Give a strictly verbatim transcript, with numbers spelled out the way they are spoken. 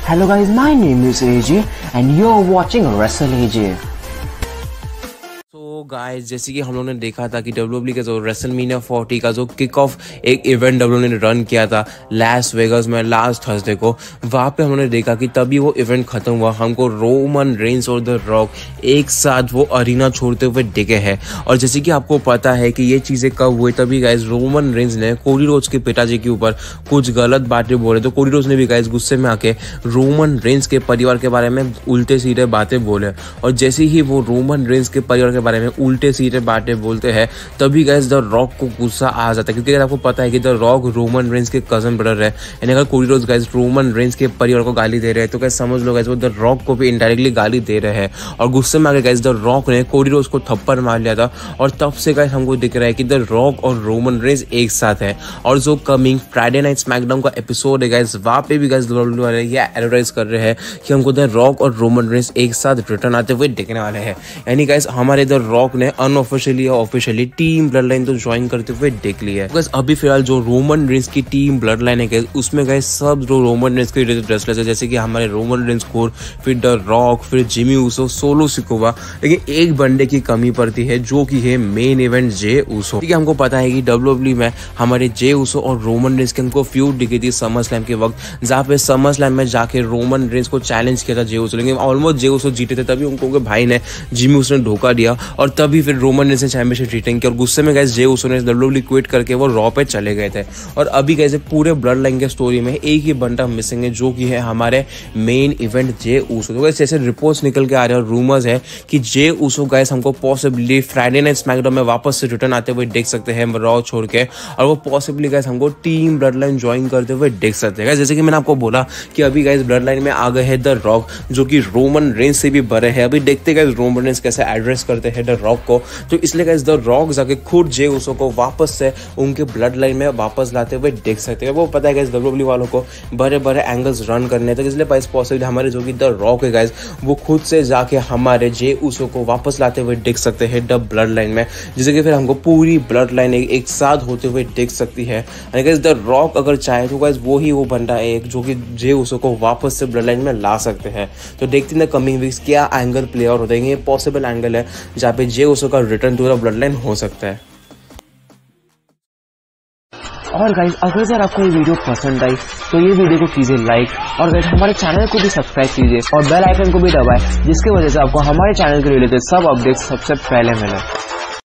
Hello guys, my name is A J and you're watching Wrestle A J. तो guys जैसे कि हम लोगों ने देखा था कि डब्ल्यू डब्ल्यू का जो रेसलमेनिया फोर्टी का जो किक ऑफ एक इवेंट डब्ल्यू डब्ल्यू ने रन किया था लास वेगास में लास्ट थर्सडे को, वहाँ पे हमने देखा कि तभी वो इवेंट खत्म हुआ, हमको रोमन रेंस और द रॉक एक साथ वो अरीना छोड़ते हुए दिखे हैं। और जैसे कि आपको पता है कि ये चीज़ें कब हुई, तभी गाइस रोमन रेंस ने कोडी रोड्स के पिताजी के ऊपर कुछ गलत बातें बोले, तो कोडी रोड्स ने भी गाइस गुस्से में आके रोमन रेंस के परिवार के बारे में उल्टे सीधे बातें बोले। और जैसे ही वो रोमन रेंस के परिवार के बारे में उल्टे सीधे बातें बोलते हैं, तभी गाइस द रॉक को गुस्सा आ जाता है, क्योंकि अगर आपको पता है कि द रॉक रोमन रेंस के कजन ब्रदर है, यानी अगर Cody Rhodes guys Roman Reigns के परिवार को गाली दे रहे हैं तो गाइस समझ लो गाइस वो द रॉक को भी इनडायरेक्टली गाली दे रहे हैं। और गुस्से में आके गाइस द रॉक ने कोडी रोड्स को थप्पड़ मार लिया था, और तब से गाइस हमको दिख रहा है कि द रॉक और रोमन रेंस एक साथ है। और जो कमिंग फ्राइडे नाइट स्मैकडाउन का एपिसोड है गाइस, वहाँ पे भी गाइस डब्ल्यूडब्ल्यूई वाले ये एडवर्टाइज कर रहे हैं कि हमको द रॉक और रोमन रेंस एक साथ रिटर्न आते हुए दिखने वाले हैं। यानी गाइस हमारे द रॉक ने अनऑफिशियली या ऑफिशियली टीम ब्लड लाइन तो ज्वाइन करते हुए देख लिया है। गाइस अभी फिलहाल जो रोमन रेंस की टीम ब्लड लाइन है गाइस, उसमें गाइस सब जो रोमन रेंस के रिलेटेड रेसलर्स है, जैसे कि हमारे रोमन रेंस कोर, फिर द रॉक, फिर जिमी ऊसो, सोलो सिकोवा। लेकिन एक बंदे की कमी पड़ती है जो कि है मेन इवेंट जे ऊसो। ठीक है, हमको पता है कि डब्ल्यू डब्ल्यू में हमारे जे ऊसो और रोमन रेंस के हमको फ्यूड दिखी थी समर स्लैम के वक्त, जहाँ पे समर स्लैम में जाके रोमन रेंस को चैलेंज किया था जे ऊसो, लेकिन ऑलमोस्ट जे ऊसो जीते थे। तभी उनको उनके भाई ने जिमी ऊसो ने धोखा दिया और तभी फिर रोमन रेंस ने चैंपियनशिप रिटेन किया। और गुस्से में गाइस जे ऊसो ने डब्ल्यू डब्ल्यू क्विट करके वो रॉ पे चले गए थे। और अभी गाइस पूरे ब्लड लाइन के स्टोरी में एक ही बंदा मिसिंग है, जो कि है हमारे मेन इवेंट जे ऊसो। तो गाइस जैसे रिपोर्ट्स निकल के आ रहे हैं और रूमर्स है कि जे ऊसो गाइस हमको पॉसिबली फ्राइडे नाइट स्मैकडाउन में वापस से रिटर्न आते हुए देख सकते हैं रॉ छोड़ के, और वो पॉसिबली गाइस हमको टीम ब्लड लाइन ज्वाइन करते हुए देख सकते हैं। जैसे कि मैंने आपको बोला कि अभी गाइस ब्लड लाइन में आ गए हैं द रॉक, जो कि रोमन रेंस से भी बड़े हैं। अभी देखते गाइस रोमन रेंस कैसे एड्रेस करते हैं द रॉक को। तो इसलिए गाइस द रॉक जाके खुद जे ऊसो को वापस से उनके ब्लड लाइन में वापस लाते हुए देख सकते हैं। वो पता है गाइस डब्ल्यू डब्ल्यू वालों को बड़े बड़े एंगल्स रन करने थे, इसलिए गाइस पॉसिबल हमारे जो कि द रॉक है गाइस, वो खुद से जाके हमारे जे ऊसो को वापस लाते हुए देख सकते हैं द ब्लड लाइन में, जिससे कि फिर हमको पूरी ब्लड लाइन एक, एक साथ होते हुए देख सकती है। यानी गाइस द रॉक अगर चाहे तो गाइस वो ही वो बंदा है एक जो कि जे ऊसो को वापस से ब्लड लाइन में ला सकते हैं। तो देखते हैं कमिंग वीक्स क्या एंगल प्ले आउट होता है। ये पॉसिबल एंगल है जहाँ पे जे ऊसो का return to the bloodline हो सकता है। और गाइस अगर यार आपको ये वीडियो पसंद आई तो ये वीडियो को कीजिए लाइक, और गाइस हमारे चैनल को भी सब्सक्राइब कीजिए और बेल आइकन को भी दबाएं, जिसकी वजह से आपको हमारे चैनल के रिलेटेड सब अपडेट्स सबसे पहले मिले।